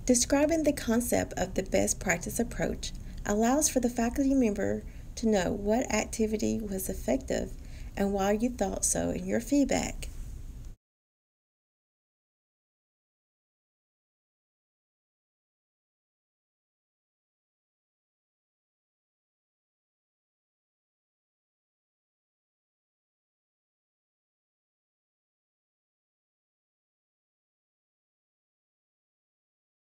Describing the concept of the best practice approach allows for the faculty member to know what activity was effective and why you thought so in your feedback.